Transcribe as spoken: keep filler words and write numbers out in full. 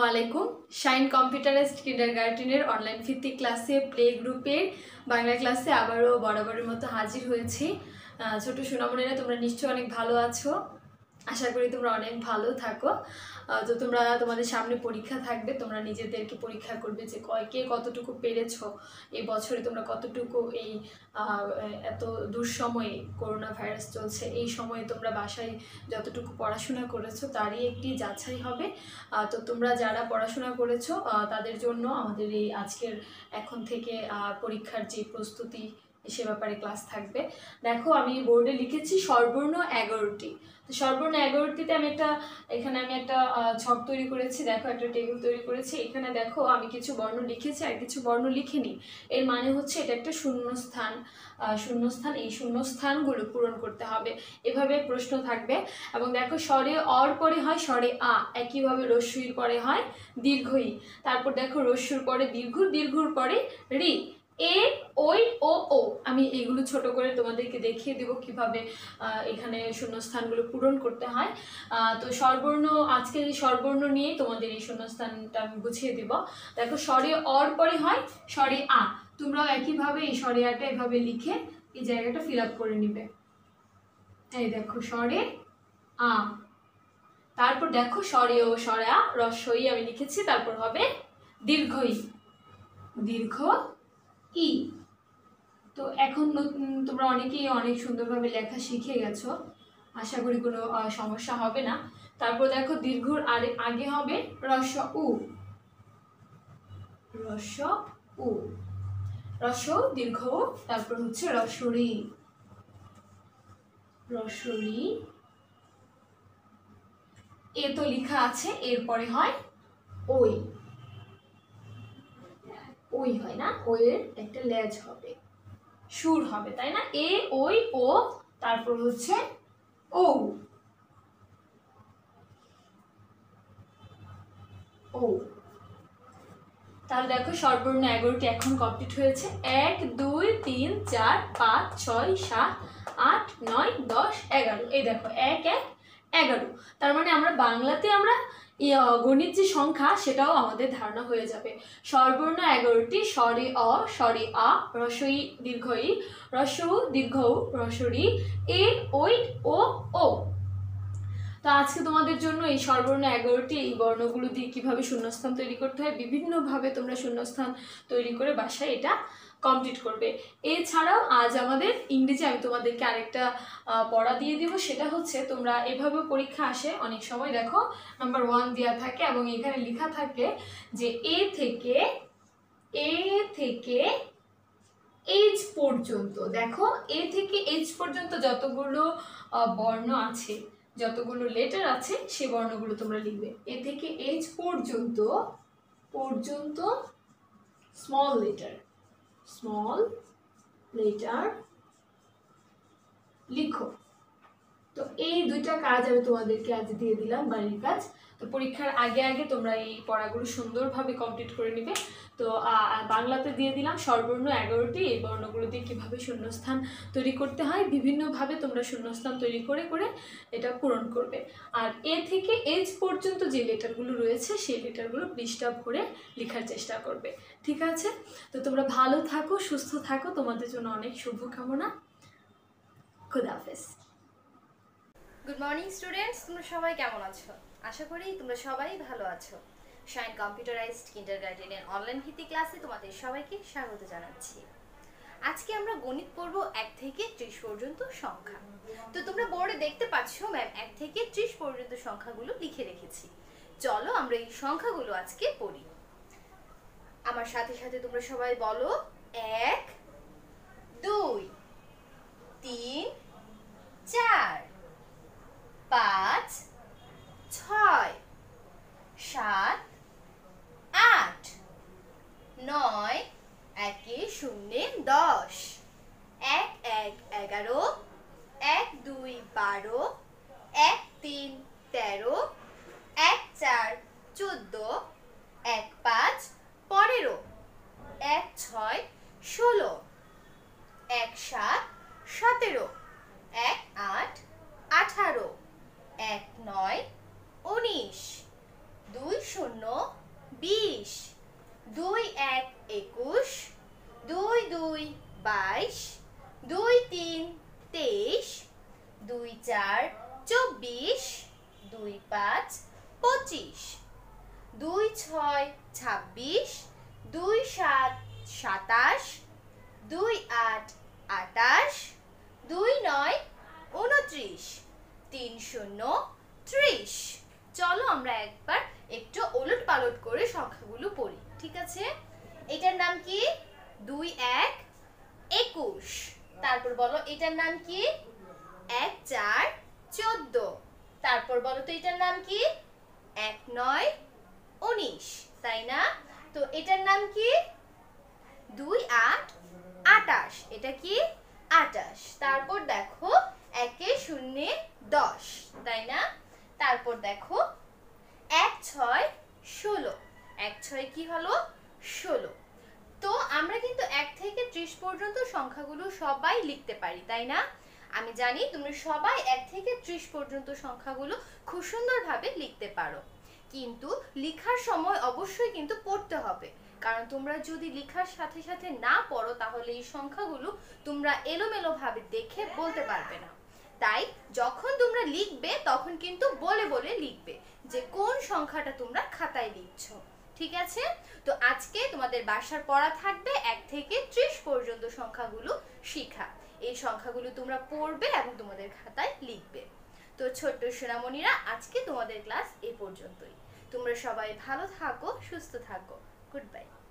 আলাইকুম। Shine computerised কিন্ডারগার্টেনের online ভিত্তিক ক্লাসে প্লে গ্রুপের বাংলা ক্লাসে আবারও বরাবরের মতো হাজির হয়েছি। ছোট সোনামণিরা, তোমরা নিশ্চয়ই অনেক ভালো আছো, আশা করি তোমরা অনেক ভালো থাকো। তো তোমরা তোমাদের সামনে পরীক্ষা থাকবে, তোমরা নিজেদেরকে পরীক্ষা করবে যে কে কতটুকু পেরেছো এই বছরে, তোমরা কতটুকু এই এত দুঃসময়ে করোনা ভাইরাস চলছে এই সময়ে তোমরা বাসায় যতটুকু পড়াশোনা করেছো তারই একটি যাচাই হবে। তো তোমরা যারা পড়াশোনা করেছো তাদের জন্য আমাদের এই আজকের এখন থেকে পরীক্ষার যে প্রস্তুতি সে ব্যাপারে ক্লাস থাকবে। দেখো, আমি বোর্ডে লিখেছি স্বরবর্ণ এগারোটি। তো স্বরবর্ণ এগারোটিতে আমি একটা এখানে আমি একটা ছক তৈরি করেছি। দেখো, একটা টেবিল তৈরি করেছি। এখানে দেখো আমি কিছু বর্ণ লিখেছি আর কিছু বর্ণ লিখিনি। এর মানে হচ্ছে এটা একটা শূন্যস্থান। শূন্যস্থান এই শূন্যস্থানগুলো পূরণ করতে হবে, এভাবে প্রশ্ন থাকবে। এবং দেখো, স্বরে অর পরে হয় স্বরে আ, একইভাবে রস্যুর পরে হয় দীর্ঘ ই। তারপর দেখো, রস্যুর পরে দীর্ঘ, দীর্ঘর পরে রি, এ, ওই, ও, ও। আমি এইগুলো ছোট করে তোমাদেরকে দেখিয়ে দেব কিভাবে এখানে শূন্যস্থানগুলো পূরণ করতে হয়। তো স্বরবর্ণ, আজকে এই স্বরবর্ণ নিয়ে তোমাদের এই শূন্যস্থানটা আমি বুঝিয়ে দেব। দেখো, স্বরে অর পরে হয় স্বরে আ। তোমরাও একইভাবে এই স্বরে আটা এভাবে লিখে এই জায়গাটা ফিল আপ করে নিবে। এই দেখো, স্বরে আ। তারপর দেখো, স্বরে ও স্বরে আ, রস্বই আমি লিখেছি। তারপর হবে দীর্ঘ ই, দীর্ঘ ই। তো এখন তোমরা অনেকেই অনেক সুন্দরভাবে লেখা শিখে গেছো, আশা করি কোনো সমস্যা হবে না। তারপর দেখো, দীর্ঘর আগে হবে রস্ব উ, রস্ব উ, রস্ব দীর্ঘ উ। তারপর হচ্ছে রস্বরি, রস্বরি। এ তো লেখা আছে, এরপরে হয় ওই, ওই হয় না, ওইয়ের একটা লেজ হবে, সুর হবে, তাই না? এ, ওই, ও, তারপর হচ্ছে ও, ও। তাহলে দেখো, স্বরবর্ণ এগারোটি এখন কমপ্লিট হয়েছে। এক, দুই, তিন, চার, পাঁচ, ছয়, সাত, আট, নয়, দশ, এগারো। এই দেখো, এক, এক, এগারো। তার মানে আমরা বাংলাতে আমরা গণিত যে সংখ্যা সেটাও আমাদের ধারণা হয়ে যাবে। স্বরবর্ণ এগারোটি, স্বরে অ, স্বরে আ, রস্বই দীর্ঘ ই, রস্ব দীর্ঘ উ, রস্বরি, এ, ওই, ও, ও। তো আজকে তোমাদের জন্য এই স্বরবর্ণ এগারোটি এই বর্ণগুলো দিয়ে কীভাবে শূন্যস্থান তৈরি করতে হয়, বিভিন্নভাবে তোমরা শূন্যস্থান তৈরি করে বাসায় এটা কমপ্লিট করবে। এছাড়াও আজ আমাদের ইংরেজি আমি তোমাদেরকে আরেকটা পড়া দিয়ে দিব। সেটা হচ্ছে, তোমরা এভাবে পরীক্ষা আসে অনেক সময়, দেখো নাম্বার ওয়ান দেওয়া থাকে এবং এখানে লেখা থাকে যে এ থেকে এ থেকে এইচ পর্যন্ত। দেখো, এ থেকে এইচ পর্যন্ত যতগুলো বর্ণ আছে, যতগুলো লেটার আছে, সে বর্ণগুলো তোমরা লিখবে। এ থেকে এইচ পর্যন্ত, পর্যন্ত স্মল লেটার, স্মল লেটার লিখো। তো এই দুইটা কাজ আমি তোমাদেরকে আজ দিয়ে দিলাম, বাড়ির কাজ। তো পরীক্ষার আগে আগে তোমরা এই পড়াগুলো সুন্দরভাবে কমপ্লিট করে নিবে। তো বাংলাতে দিয়ে দিলাম স্বরবর্ণ এগারোটি, এই বর্ণগুলো দিয়ে কীভাবে শূন্যস্থান তৈরি করতে হয়, বিভিন্নভাবে তোমরা শূন্যস্থান তৈরি করে করে এটা পূরণ করবে। আর এ থেকে এইচ পর্যন্ত যে লেটারগুলো রয়েছে সেই লেটারগুলো পৃষ্ঠা ভরে লেখার চেষ্টা করবে, ঠিক আছে? তো তোমরা ভালো থাকো, সুস্থ থাকো, তোমাদের জন্য অনেক শুভকামনা। খুদা হাফেজ। গুড মর্নিং স্টুডেন্টস, তোমরা সবাই কেমন আছো? আশা করি তোমরা সবাই ভালো আছো। শাইন কম্পিউটারাইজড কিন্ডারগার্টেনের অনলাইন ভিত্তিক ক্লাসে তোমাদের সবাইকে স্বাগত জানাচ্ছি। আজকে আমরা গণিত পড়ব এক থেকে ত্রিশ পর্যন্ত সংখ্যা। তো তোমরা বোর্ডে দেখতে পাচ্ছ ম্যাম এক থেকে ত্রিশ পর্যন্ত সংখ্যাগুলো লিখে রেখেছি। চলো আমরা এই সংখ্যাগুলো আজকে পড়ি। আমার সাথে সাথে তোমরা সবাই বলো, এক, দুই, তিন, চার, পাঁচ, ছয়, সাত, আট, নয়, একে শূন্যে দশ, এক এক এগারো, এক দুই বারো, এক তিন তেরো, এক চার চোদ্দ, এক পাঁচ পনেরো, এক ছয় ষোলো, এক সাত সতেরো, এক আট আঠারো, এক নয় উনিশ, দুই শূন্য দুই এক একুশ, দুই দুই বাইশ, দুই তিন তেইশ, দুই চার চব্বিশ, দুই পাঁচ পঁচিশ, দুই ছয় ছাব্বিশ, দুই সাত সাতাশ, দুই আট আটাশ, দুই নয় উনত্রিশ, তিন শূন্য ত্রিশ। চলো আমরা একবার একটু ওলট পালট করে সংখ্যাগুলো পড়ি, ঠিক আছে? এটার নাম কি? দুই এক একুশ। তারপর বলো এটার নাম কি? এক চার চোদ্দ। তারপর বলো তো এটার নাম কি? এক নয় উনিশ, তাই না? তো এটার নাম কি? দুই আট আটাশ। এটা কি? আটাশ। তারপর দেখো একে শূন্যে দশ, তাই না? তারপর দেখো এক ছয় ষোলো। এক ছয় কি হলো? ষোলো। তো আমরা কিন্তু এক থেকে ত্রিশ পর্যন্ত সংখ্যাগুলো সবাই লিখতে পারি, তাই না? আমি জানি তুমি সবাই এক থেকে ত্রিশ পর্যন্ত সংখ্যাগুলো খুব সুন্দরভাবে লিখতে পারো, কিন্তু লেখার সময় অবশ্যই কিন্তু পড়তে হবে, কারণ তোমরা যদি লেখার সাথে সাথে না পড়ো তাহলে এই সংখ্যাগুলো তোমরা এলোমেলো ভাবে দেখে বলতে পারবে না। তাই যখন তোমরা লিখবে তখন কিন্তু বলে বলে লিখবে যে কোন সংখ্যাটা তোমরা খাতায় লিখছো, ঠিক আছে? তো আজকে তোমাদের বাসার পড়া থাকবে এক থেকে ত্রিশ পর্যন্ত সংখ্যাগুলো শেখা। এই সংখ্যাগুলো তোমরা পড়বে এবং তোমাদের খাতায় লিখবে। তো ছোট্ট সোনামণিরা, আজকে তোমাদের ক্লাস এই পর্যন্তই। তোমরা সবাই ভালো থাকো, সুস্থ থাকো। Good by.